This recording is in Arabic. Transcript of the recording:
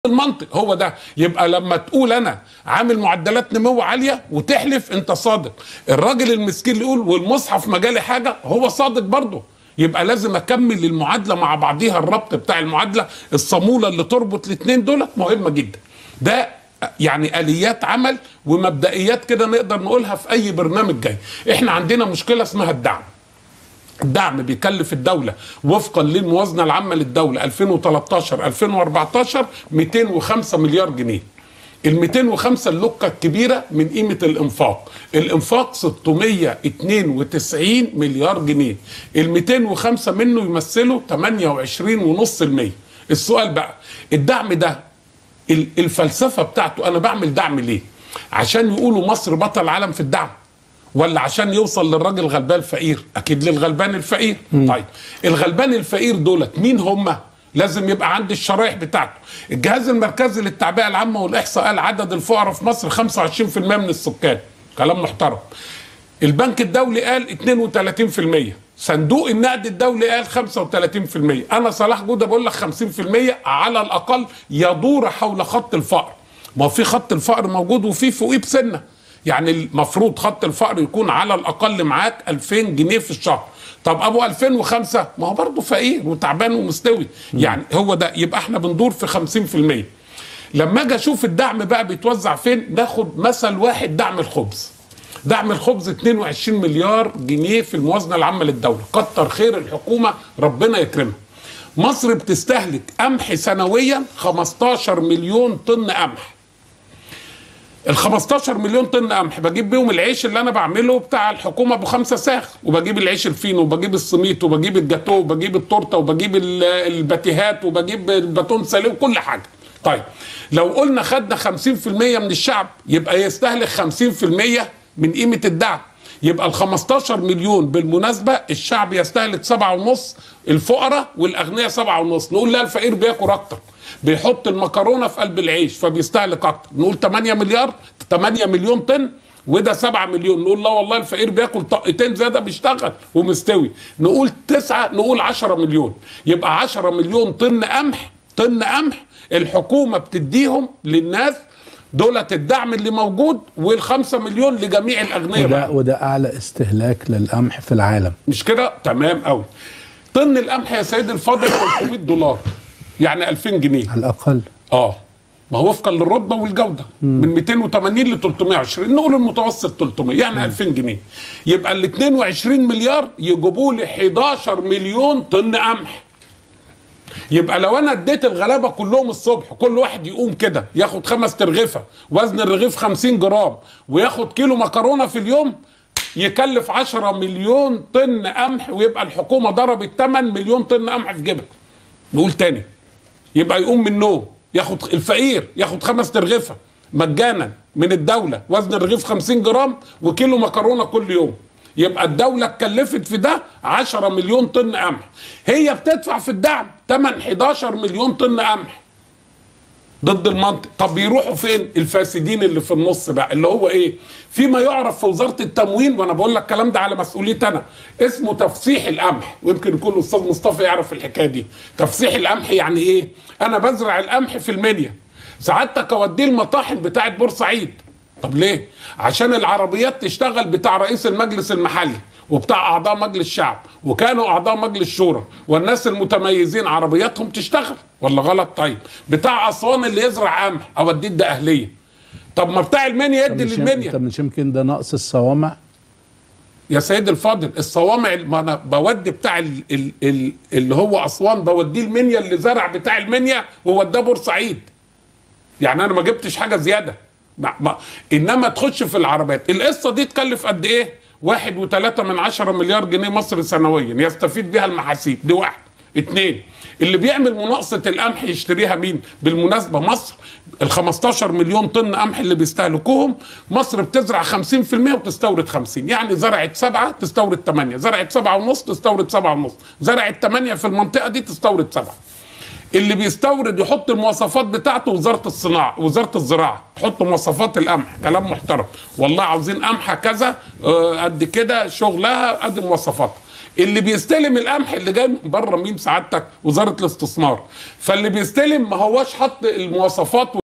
المنطق هو ده. يبقى لما تقول انا عامل معدلات نمو عاليه وتحلف انت صادق، الراجل المسكين اللي يقول والمصحف مجالي حاجه هو صادق برضه. يبقى لازم اكمل المعادله مع بعضيها، الربط بتاع المعادله الصاموله اللي تربط الاثنين دولت مهمه جدا. ده يعني اليات عمل ومبدئيات كده نقدر نقولها في اي برنامج جاي. احنا عندنا مشكله اسمها الدعم. الدعم بيكلف الدولة وفقا للموازنة العامة للدولة 2013-2014 205 مليار جنيه. ال 205 اللقة الكبيرة من قيمة الإنفاق. الإنفاق 692 مليار جنيه. ال 205 منه يمثلوا 28.5%. السؤال بقى، الدعم ده الفلسفة بتاعته أنا بعمل دعم ليه؟ عشان يقولوا مصر بطل العالم في الدعم؟ ولا عشان يوصل للراجل غلبان الفقير؟ اكيد للغلبان الفقير. طيب الغلبان الفقير دولت مين هم؟ لازم يبقى عندي الشرايح بتاعته. الجهاز المركزي للتعبئه العامه والاحصاء قال عدد الفقراء في مصر 25% من السكان، كلام محترم. البنك الدولي قال 32%، صندوق النقد الدولي قال 35%. انا صلاح جوده بقول لك 50% على الاقل يدور حول خط الفقر. ما هو في خط الفقر موجود وفي فوقيه بسنه، يعني المفروض خط الفقر يكون على الاقل معاك 2000 جنيه في الشهر. طب ابو 2005 ما هو برضه فقير وتعبان ومستوي. يعني هو ده، يبقى احنا بندور في 50%. لما اجي اشوف الدعم بقى بيتوزع فين، ناخد مثل واحد، دعم الخبز. دعم الخبز 22 مليار جنيه في الموازنه العامه للدوله، كتر خير الحكومه ربنا يكرمها. مصر بتستهلك قمح سنويا 15 مليون طن قمح. ال 15 مليون طن قمح بجيب بيهم العيش اللي انا بعمله بتاع الحكومه ابو 5 ساخ، وبجيب العيش الفينو، وبجيب السميط، وبجيب الجاتو، وبجيب التورته، وبجيب الباتيهات، وبجيب الباتون ساليه وكل حاجه. طيب لو قلنا خدنا 50% من الشعب يبقى يستهلك 50% من قيمه الدعم. يبقى ال 15 مليون بالمناسبه الشعب يستهلك 7.5، الفقراء والاغنياء 7.5. نقول لا الفقير بياكل اكتر، بيحط المكرونه في قلب العيش فبيستهلك اكتر. نقول 8 مليون طن وده 7 مليون. نقول لا والله الفقير بياكل طقتين زياده بيشتغل ومستوي. نقول 9، نقول 10 مليون. يبقى 10 مليون طن قمح الحكومه بتديهم للناس دولت الدعم اللي موجود، وال5 مليون لجميع الاغنياء. وده اعلى استهلاك للقمح في العالم، مش كده؟ تمام قوي. طن القمح يا سيدي الفاضل $300، يعني 2000 جنيه على الاقل. ما هو وفقا للرتبه والجوده من 280 ل 320، نقول المتوسط 300، يعني 2000 جنيه. يبقى ال 22 مليار يجيبوا لي 11 مليون طن قمح. يبقى لو انا اديت الغلابه كلهم الصبح كل واحد يقوم كده ياخد 5 ترغيفه، وزن الرغيف 50 جرام، وياخد كيلو مكرونه في اليوم، يكلف 10 مليون طن قمح، ويبقى الحكومه ضربت 8 مليون طن قمح في جيبها. نقول تاني، يبقى يقوم من النوم ياخد الفقير ياخد 5 ترغيفه مجانا من الدوله، وزن الرغيف 50 جرام، وكيلو مكرونه كل يوم. يبقى الدوله اتكلفت في ده 10 مليون طن قمح. هي بتدفع في الدعم 11 مليون طن قمح ضد المنطق. طب بيروحوا فين الفاسدين اللي في النص بقى، اللي هو ايه؟ فيما يعرف في وزاره التموين، وانا بقول لك الكلام ده على مسؤوليتي انا، اسمه تفسيح القمح، ويمكن يكون الاستاذ مصطفى يعرف الحكايه دي. تفسيح القمح يعني ايه؟ انا بزرع القمح في المنيا، سعادتك اوديه المطاحن بتاعت بورسعيد. طب ليه؟ عشان العربيات تشتغل بتاع رئيس المجلس المحلي وبتاع اعضاء مجلس الشعب، وكانوا اعضاء مجلس الشورى والناس المتميزين عربياتهم تشتغل، ولا غلط؟ طيب بتاع اسوان اللي يزرع قمح اوديه ده اهليه. طب ما بتاع المنيا يدي للمنيا. طب مش يمكن ده نقص الصوامع يا سيد الفاضل؟ الصوامع ما انا بودي بتاع اللي هو اسوان بوديه المنيا، اللي زرع بتاع المنيا ووداه بورسعيد. يعني انا ما جبتش حاجه زياده. انما تخش في العربيات. القصه دي تكلف قد ايه؟ 1.3 مليار جنيه مصر سنويا يستفيد بها المحاسيب دي. 1. 2، اللي بيعمل مناقصه القمح يشتريها مين؟ بالمناسبه مصر ال 15 مليون طن قمح اللي بيستهلكوهم، مصر بتزرع 50% وتستورد 50، يعني زرعت 7 تستورد 8، زرعت 7.5 تستورد 7.5، زرعت 8 في المنطقه دي تستورد 7. اللي بيستورد يحط المواصفات بتاعته وزاره الزراعه تحط مواصفات القمح، كلام محترم، والله عاوزين قمحه كذا قد كده شغلها قد مواصفاتها. اللي بيستلم القمح اللي جاي من بره مين سعادتك؟ وزاره الاستثمار. فاللي بيستلم ما هواش حط المواصفات